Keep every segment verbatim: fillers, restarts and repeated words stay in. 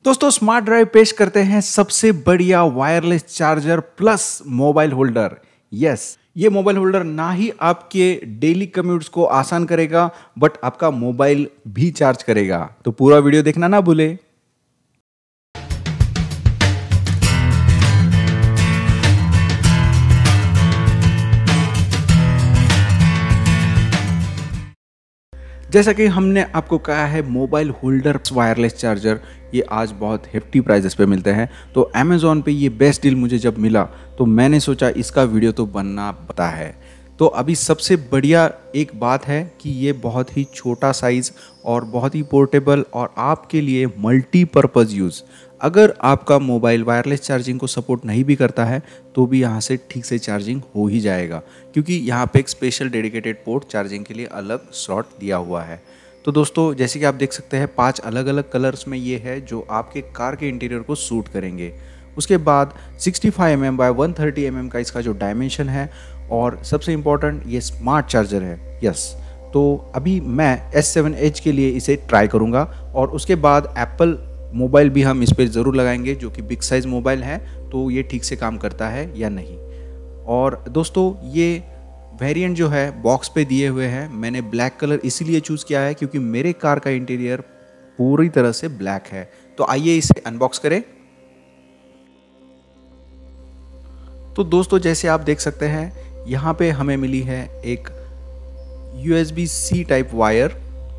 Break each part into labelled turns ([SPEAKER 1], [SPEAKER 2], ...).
[SPEAKER 1] दोस्तों smart drive पेश करते हैं सबसे बढ़िया wireless charger plus mobile holder. Yes, ये मोबाइल होल्डर ना ही आपके डेली कम्यूट्स को आसान करेगा बट आपका मोबाइल भी चार्ज करेगा। तो पूरा वीडियो देखना ना भूले। जैसा कि हमने आपको कहा है, मोबाइल होल्डर वायरलेस चार्जर ये आज बहुत हेफ्टी प्राइजेस पे मिलते हैं। तो अमेज़ॉन पे ये बेस्ट डील मुझे जब मिला तो मैंने सोचा इसका वीडियो तो बनना पड़ता है। तो अभी सबसे बढ़िया एक बात है कि ये बहुत ही छोटा साइज़ और बहुत ही पोर्टेबल और आपके लिए मल्टीपर्पज़ यूज़। अगर आपका मोबाइल वायरलेस चार्जिंग को सपोर्ट नहीं भी करता है तो भी यहाँ से ठीक से चार्जिंग हो ही जाएगा, क्योंकि यहाँ पे एक स्पेशल डेडिकेटेड पोर्ट चार्जिंग के लिए अलग स्लॉट दिया हुआ है। तो दोस्तों जैसे कि आप देख सकते हैं, पांच अलग अलग कलर्स में ये है जो आपके कार के इंटीरियर को सूट करेंगे। उसके बाद sixty five M M by one thirty M M का इसका जो डायमेंशन है, और सबसे इम्पॉर्टेंट ये स्मार्ट चार्जर है। यस, तो अभी मैं एस सेवन एच के लिए इसे ट्राई करूँगा और उसके बाद एप्पल मोबाइल भी हम इस पर ज़रूर लगाएंगे, जो कि बिग साइज़ मोबाइल है, तो ये ठीक से काम करता है या नहीं। और दोस्तों ये वेरिएंट जो है बॉक्स पे दिए हुए हैं। मैंने ब्लैक कलर इसीलिए चूज़ किया है क्योंकि मेरे कार का इंटीरियर पूरी तरह से ब्लैक है। तो आइए इसे अनबॉक्स करें। तो दोस्तों जैसे आप देख सकते हैं, यहाँ पे हमें मिली है एक U S B C type wire.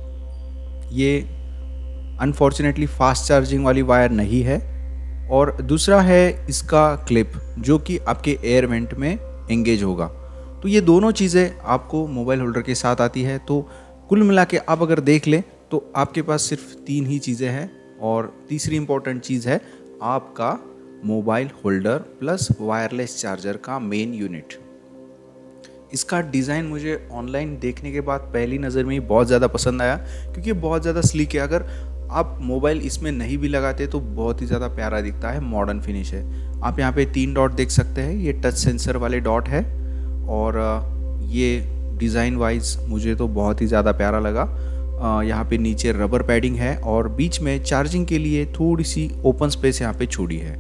[SPEAKER 1] ये अनफॉर्चुनेटली फास्ट चार्जिंग वाली वायर नहीं है। और दूसरा है इसका क्लिप, जो कि आपके एयर वेंट में एंगेज होगा। तो ये दोनों चीज़ें आपको मोबाइल होल्डर के साथ आती है। तो कुल मिला के आप अगर देख लें तो आपके पास सिर्फ तीन ही चीज़ें हैं। और तीसरी इंपॉर्टेंट चीज़ है आपका mobile holder plus wireless charger का मेन यूनिट। इसका डिज़ाइन मुझे ऑनलाइन देखने के बाद पहली नज़र में ही बहुत ज़्यादा पसंद आया, क्योंकि बहुत ज़्यादा स्लीक है। अगर आप मोबाइल इसमें नहीं भी लगाते तो बहुत ही ज़्यादा प्यारा दिखता है, मॉडर्न फिनिश है। आप यहाँ पे तीन डॉट देख सकते हैं, ये टच सेंसर वाले डॉट है। और ये डिज़ाइन वाइज मुझे तो बहुत ही ज़्यादा प्यारा लगा। यहाँ पे नीचे रबर पैडिंग है और बीच में चार्जिंग के लिए थोड़ी सी ओपन स्पेस यहाँ पे छोड़ी है।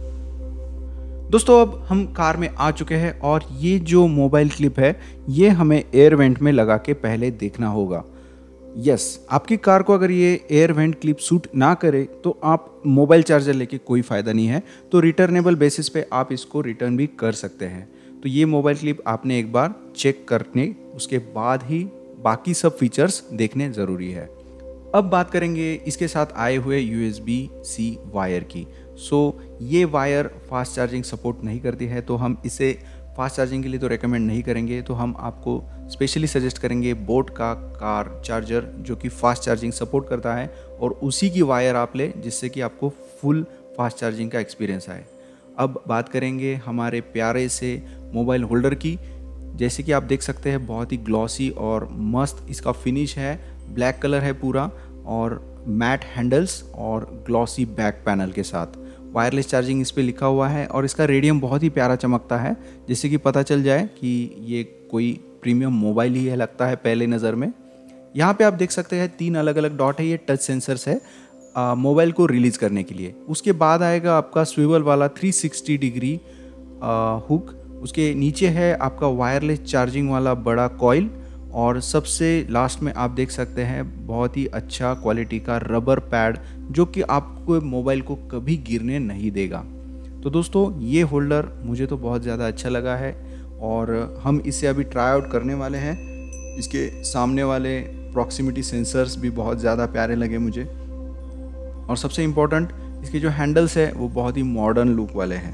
[SPEAKER 1] दोस्तों अब हम कार में आ चुके हैं और ये जो मोबाइल क्लिप है ये हमें एयर वेंट में लगा के पहले देखना होगा। यस, आपकी कार को अगर ये एयर वेंट क्लिप सूट ना करे तो आप मोबाइल चार्जर लेके कोई फ़ायदा नहीं है। तो रिटर्नेबल बेसिस पे आप इसको रिटर्न भी कर सकते हैं। तो ये मोबाइल क्लिप आपने एक बार चेक करने, उसके बाद ही बाकी सब फीचर्स देखने ज़रूरी है। अब बात करेंगे इसके साथ आए हुए U S B C wire की। सो ये वायर फास्ट चार्जिंग सपोर्ट नहीं करती है, तो हम इसे फास्ट चार्जिंग के लिए तो रेकमेंड नहीं करेंगे। तो हम आपको स्पेशली सजेस्ट करेंगे बोट का कार चार्जर, जो कि फास्ट चार्जिंग सपोर्ट करता है, और उसी की वायर आप लें जिससे कि आपको फुल फास्ट चार्जिंग का एक्सपीरियंस आए। अब बात करेंगे हमारे प्यारे से मोबाइल होल्डर की। जैसे कि आप देख सकते हैं, बहुत ही ग्लॉसी और मस्त इसका फिनिश है। ब्लैक कलर है पूरा और मैट हैंडल्स और ग्लॉसी बैक पैनल के साथ। वायरलेस चार्जिंग इस पे लिखा हुआ है और इसका रेडियम बहुत ही प्यारा चमकता है, जिससे कि पता चल जाए कि ये कोई प्रीमियम मोबाइल ही है, लगता है पहले नज़र में। यहाँ पे आप देख सकते हैं तीन अलग अलग डॉट है, ये टच सेंसर्स है मोबाइल को रिलीज़ करने के लिए। उसके बाद आएगा आपका स्विवल वाला थ्री सिक्सटी डिग्री हुक। उसके नीचे है आपका वायरलेस चार्जिंग वाला बड़ा कॉइल, और सबसे लास्ट में आप देख सकते हैं बहुत ही अच्छा क्वालिटी का रबर पैड, जो कि आपको मोबाइल को कभी गिरने नहीं देगा। तो दोस्तों ये होल्डर मुझे तो बहुत ज़्यादा अच्छा लगा है और हम इसे अभी ट्राई आउट करने वाले हैं। इसके सामने वाले प्रॉक्सिमिटी सेंसर्स भी बहुत ज़्यादा प्यारे लगे मुझे, और सबसे इम्पोर्टेंट इसके जो हैंडल्स है वो बहुत ही मॉडर्न लुक वाले हैं।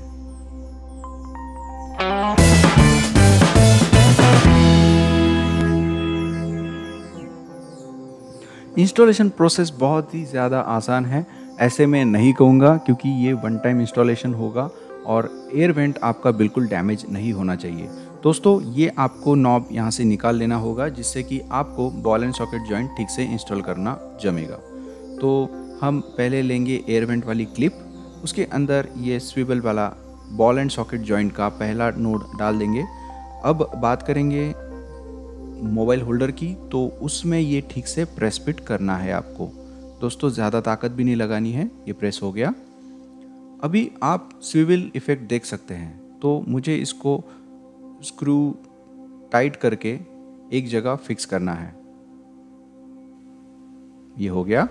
[SPEAKER 1] इंस्टॉलेशन प्रोसेस बहुत ही ज़्यादा आसान है, ऐसे मैं नहीं कहूँगा, क्योंकि ये वन टाइम इंस्टॉलेशन होगा और एयर वेंट आपका बिल्कुल डैमेज नहीं होना चाहिए। दोस्तों ये आपको नॉब यहाँ से निकाल लेना होगा, जिससे कि आपको बॉल एंड सॉकेट जॉइंट ठीक से इंस्टॉल करना जमेगा। तो हम पहले लेंगे एयर वेंट वाली क्लिप, उसके अंदर ये स्विवल वाला बॉल एंड सॉकेट जॉइंट का पहला नोड डाल देंगे। अब बात करेंगे मोबाइल होल्डर की, तो उसमें ये ठीक से प्रेस फिट करना है आपको। दोस्तों ज़्यादा ताकत भी नहीं लगानी है, ये प्रेस हो गया। अभी आप स्विvel इफ़ेक्ट देख सकते हैं, तो मुझे इसको स्क्रू टाइट करके एक जगह फिक्स करना है। ये हो गया।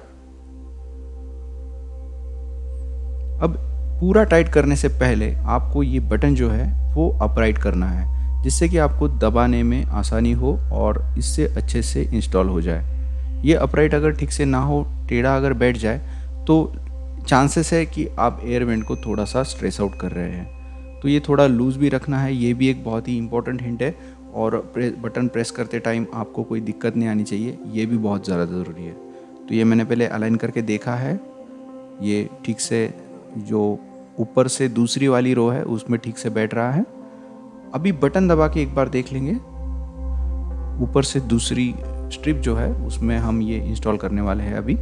[SPEAKER 1] अब पूरा टाइट करने से पहले आपको ये बटन जो है वो अपराइट करना है, जिससे कि आपको दबाने में आसानी हो और इससे अच्छे से इंस्टॉल हो जाए। ये अपराइट अगर ठीक से ना हो, टेढ़ा अगर बैठ जाए, तो चांसेस है कि आप एयर वेंट को थोड़ा सा स्ट्रेस आउट कर रहे हैं। तो ये थोड़ा लूज़ भी रखना है, ये भी एक बहुत ही इंपॉर्टेंट हिंट है। और प्रे, बटन प्रेस करते टाइम आपको कोई दिक्कत नहीं आनी चाहिए, ये भी बहुत ज़्यादा ज़रूरी है। तो ये मैंने पहले अलाइन करके देखा है, ये ठीक से जो ऊपर से दूसरी वाली रो है उसमें ठीक से बैठ रहा है। अभी बटन दबा के एक बार देख लेंगे, ऊपर से दूसरी स्ट्रिप जो है उसमें हम ये इंस्टॉल करने वाले हैं। अभी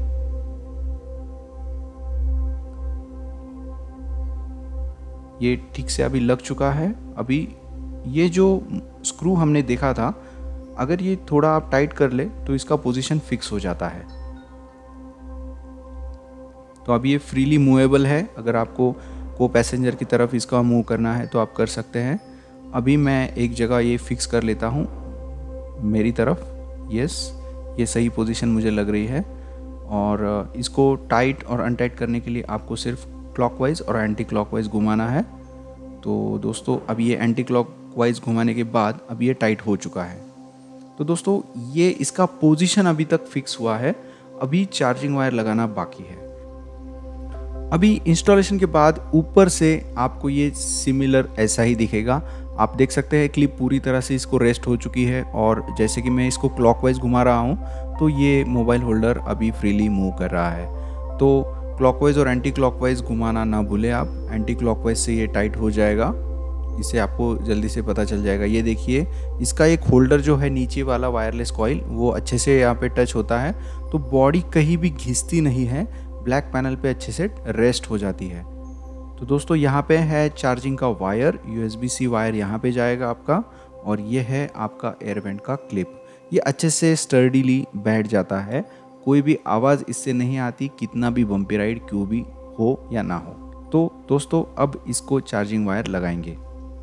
[SPEAKER 1] ये ठीक से अभी लग चुका है। अभी ये जो स्क्रू हमने देखा था, अगर ये थोड़ा आप टाइट कर ले तो इसका पोजीशन फिक्स हो जाता है। तो अब ये फ्रीली मूवेबल है, अगर आपको को पैसेंजर की तरफ इसका मूव करना है तो आप कर सकते हैं। अभी मैं एक जगह ये फिक्स कर लेता हूँ मेरी तरफ। यस, ये सही पोजीशन मुझे लग रही है। और इसको टाइट और अनटाइट करने के लिए आपको सिर्फ क्लॉकवाइज और एंटी क्लॉकवाइज घुमाना है। तो दोस्तों अब ये एंटी क्लॉकवाइज घुमाने के बाद अब ये टाइट हो चुका है। तो दोस्तों ये इसका पोजीशन अभी तक फिक्स हुआ है, अभी चार्जिंग वायर लगाना बाकी है। अभी इंस्टॉलेशन के बाद ऊपर से आपको ये सिमिलर ऐसा ही दिखेगा। आप देख सकते हैं क्लिप पूरी तरह से इसको रेस्ट हो चुकी है, और जैसे कि मैं इसको क्लॉकवाइज घुमा रहा हूँ तो ये मोबाइल होल्डर अभी फ्रीली मूव कर रहा है। तो क्लॉकवाइज और एंटी क्लॉकवाइज घुमाना ना भूलें आप, एंटी क्लॉकवाइज से ये टाइट हो जाएगा, इससे आपको जल्दी से पता चल जाएगा। ये देखिए, इसका एक होल्डर जो है नीचे वाला वायरलेस कॉइल, वो अच्छे से यहाँ पे टच होता है, तो बॉडी कहीं भी घिसती नहीं है, ब्लैक पैनल पे अच्छे से रेस्ट हो जाती है। तो दोस्तों यहाँ पे है चार्जिंग का वायर, यूएसबी सी वायर यहाँ पे जाएगा आपका, और ये है आपका एयर वेंट का क्लिप। ये अच्छे से स्टर्डीली बैठ जाता है, कोई भी आवाज़ इससे नहीं आती, कितना भी बम्पी राइड क्यों भी हो या ना हो। तो दोस्तों अब इसको चार्जिंग वायर लगाएंगे।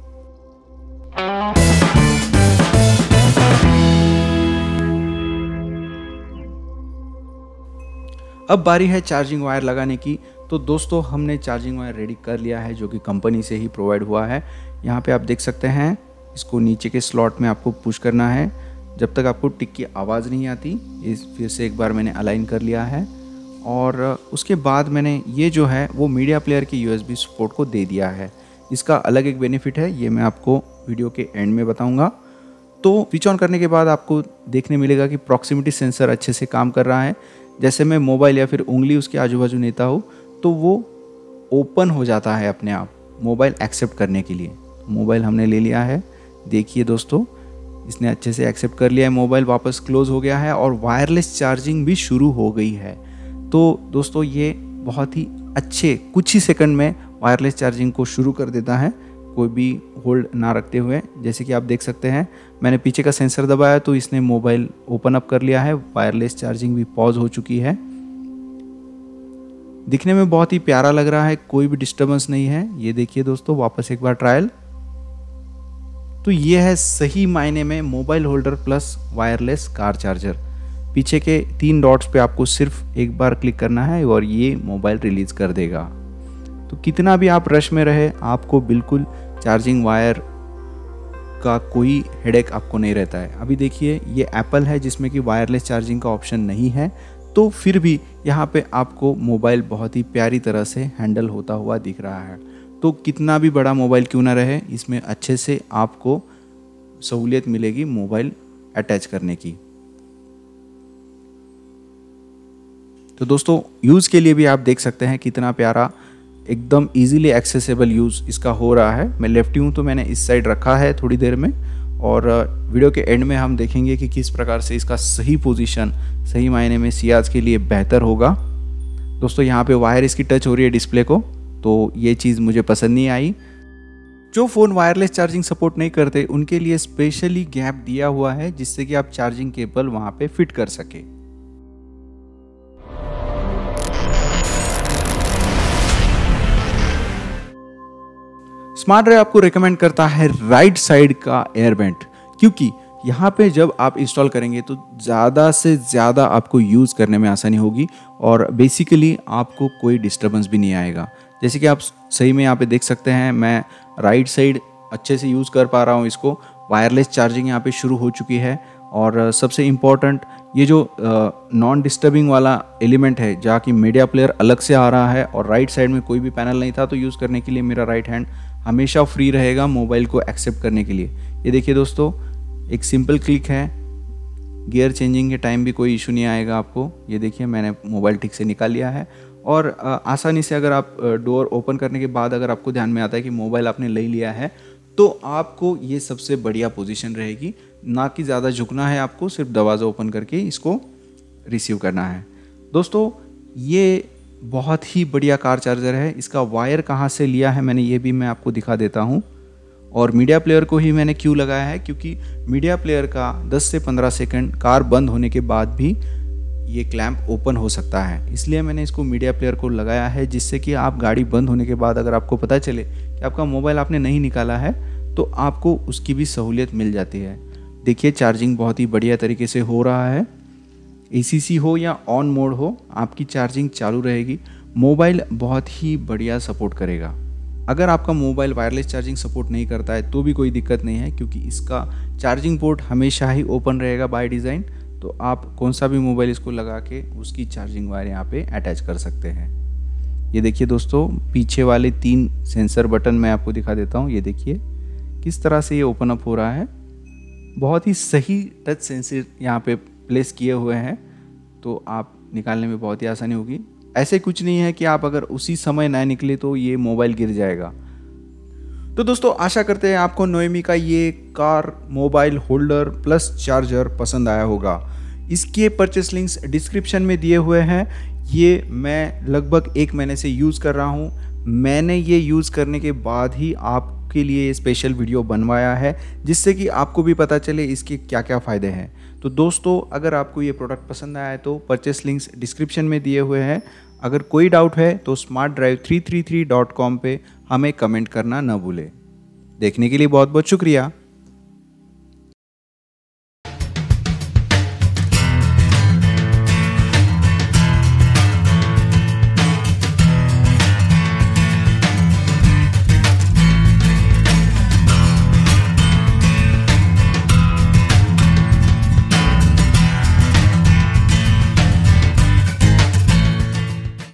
[SPEAKER 1] अब बारी है चार्जिंग वायर लगाने की। तो दोस्तों हमने चार्जिंग वायर रेडी कर लिया है, जो कि कंपनी से ही प्रोवाइड हुआ है। यहाँ पे आप देख सकते हैं, इसको नीचे के स्लॉट में आपको पुश करना है जब तक आपको टिक की आवाज़ नहीं आती। इस फिर से एक बार मैंने अलाइन कर लिया है, और उसके बाद मैंने ये जो है वो मीडिया प्लेयर की यूएसबी सपोर्ट को दे दिया है। इसका अलग एक बेनिफिट है, ये मैं आपको वीडियो के एंड में बताऊँगा। तो स्विच ऑन करने के बाद आपको देखने मिलेगा कि प्रॉक्सिमिटी सेंसर अच्छे से काम कर रहा है। जैसे मैं मोबाइल या फिर उंगली उसके आजू बाजू लेता हूँ तो वो ओपन हो जाता है अपने आप, मोबाइल एक्सेप्ट करने के लिए। मोबाइल हमने ले लिया है, देखिए दोस्तों, इसने अच्छे से एक्सेप्ट कर लिया है, मोबाइल वापस क्लोज हो गया है और वायरलेस चार्जिंग भी शुरू हो गई है। तो दोस्तों ये बहुत ही अच्छे कुछ ही सेकंड में वायरलेस चार्जिंग को शुरू कर देता है, कोई भी होल्ड ना रखते हुए। जैसे कि आप देख सकते हैं, मैंने पीछे का सेंसर दबाया तो इसने मोबाइल ओपन अप कर लिया है, वायरलेस चार्जिंग भी पॉज हो चुकी है। दिखने में बहुत ही प्यारा लग रहा है, कोई भी डिस्टर्बेंस नहीं है। ये देखिए दोस्तों, वापस एक बार ट्रायल। तो ये है सही मायने में mobile holder plus wireless car charger. पीछे के तीन डॉट्स पे आपको सिर्फ एक बार क्लिक करना है और ये मोबाइल रिलीज कर देगा। तो कितना भी आप रश में रहे, आपको बिल्कुल चार्जिंग वायर का कोई हेडेक आपको नहीं रहता है। अभी देखिए, ये एप्पल है जिसमें कि वायरलेस चार्जिंग का ऑप्शन नहीं है, तो फिर भी यहाँ पे आपको मोबाइल बहुत ही प्यारी तरह से हैंडल होता हुआ दिख रहा है। तो कितना भी बड़ा मोबाइल क्यों ना रहे, इसमें अच्छे से आपको सहूलियत मिलेगी मोबाइल अटैच करने की। तो दोस्तों यूज़ के लिए भी आप देख सकते हैं कितना प्यारा, एकदम इजीली एक्सेसिबल यूज़ इसका हो रहा है। मैं लेफ्टी हूँ तो मैंने इस साइड रखा है थोड़ी देर में, और वीडियो के एंड में हम देखेंगे कि किस प्रकार से इसका सही पोजीशन सही मायने में सियाज के लिए बेहतर होगा। दोस्तों यहाँ पे वायर इसकी टच हो रही है डिस्प्ले को, तो ये चीज़ मुझे पसंद नहीं आई। जो फ़ोन वायरलेस चार्जिंग सपोर्ट नहीं करते उनके लिए स्पेशली गैप दिया हुआ है, जिससे कि आप चार्जिंग केबल वहाँ पे फिट कर सके। स्मार्ट ड्राइव आपको रिकमेंड करता है राइट साइड का एयर वेंट, क्योंकि यहाँ पे जब आप इंस्टॉल करेंगे तो ज़्यादा से ज़्यादा आपको यूज़ करने में आसानी होगी और बेसिकली आपको कोई डिस्टर्बेंस भी नहीं आएगा। जैसे कि आप सही में यहाँ पे देख सकते हैं, मैं राइट साइड अच्छे से यूज़ कर पा रहा हूँ इसको। वायरलेस चार्जिंग यहाँ पे शुरू हो चुकी है और सबसे इम्पॉर्टेंट ये जो नॉन डिस्टर्बिंग वाला एलिमेंट है, जहाँ की मीडिया प्लेयर अलग से आ रहा है और राइट साइड में कोई भी पैनल नहीं था, तो यूज़ करने के लिए मेरा राइट हैंड हमेशा फ्री रहेगा मोबाइल को एक्सेप्ट करने के लिए। ये देखिए दोस्तों, एक सिंपल क्लिक है, गियर चेंजिंग के टाइम भी कोई इशू नहीं आएगा आपको। ये देखिए मैंने मोबाइल ठीक से निकाल लिया है और आसानी से अगर आप डोर ओपन करने के बाद अगर आपको ध्यान में आता है कि मोबाइल आपने ले लिया है, तो आपको ये सबसे बढ़िया पोजीशन रहेगी, ना कि ज़्यादा झुकना है आपको, सिर्फ दरवाज़ा ओपन करके इसको रिसीव करना है। दोस्तों ये बहुत ही बढ़िया कार चार्जर है। इसका वायर कहाँ से लिया है मैंने ये भी मैं आपको दिखा देता हूँ। और मीडिया प्लेयर को ही मैंने क्यों लगाया है, क्योंकि मीडिया प्लेयर का दस से पंद्रह सेकंड कार बंद होने के बाद भी ये क्लैंप ओपन हो सकता है, इसलिए मैंने इसको मीडिया प्लेयर को लगाया है, जिससे कि आप गाड़ी बंद होने के बाद अगर आपको पता चले कि आपका मोबाइल आपने नहीं निकाला है तो आपको उसकी भी सहूलियत मिल जाती है। देखिए चार्जिंग बहुत ही बढ़िया तरीके से हो रहा है। ए सी सी हो या ऑन मोड हो, आपकी चार्जिंग चालू रहेगी। मोबाइल बहुत ही बढ़िया सपोर्ट करेगा। अगर आपका मोबाइल वायरलेस चार्जिंग सपोर्ट नहीं करता है तो भी कोई दिक्कत नहीं है, क्योंकि इसका चार्जिंग पोर्ट हमेशा ही ओपन रहेगा बाय डिज़ाइन। तो आप कौन सा भी मोबाइल इसको लगा के उसकी चार्जिंग वायर यहाँ पे अटैच कर सकते हैं। ये देखिए दोस्तों, पीछे वाले तीन सेंसर बटन मैं आपको दिखा देता हूँ। ये देखिए किस तरह से ये ओपन अप हो रहा है। बहुत ही सही टच सेंसर यहाँ पे प्लेस किए हुए हैं, तो आप निकालने में बहुत ही आसानी होगी। ऐसे कुछ नहीं है कि आप अगर उसी समय ना निकले तो ये मोबाइल गिर जाएगा। तो दोस्तों आशा करते हैं आपको नोएमी का ये car mobile holder plus charger पसंद आया होगा। इसके परचेस लिंक्स डिस्क्रिप्शन में दिए हुए हैं। ये मैं लगभग एक महीने से यूज़ कर रहा हूँ। मैंने ये यूज़ करने के बाद ही आपके लिए स्पेशल वीडियो बनवाया है, जिससे कि आपको भी पता चले इसके क्या क्या फ़ायदे हैं। तो दोस्तों अगर आपको ये प्रोडक्ट पसंद आया है तो परचेस लिंक्स डिस्क्रिप्शन में दिए हुए हैं। अगर कोई डाउट है तो smart drive three three three dot com पे हमें कमेंट करना न भूलें। देखने के लिए बहुत बहुत शुक्रिया।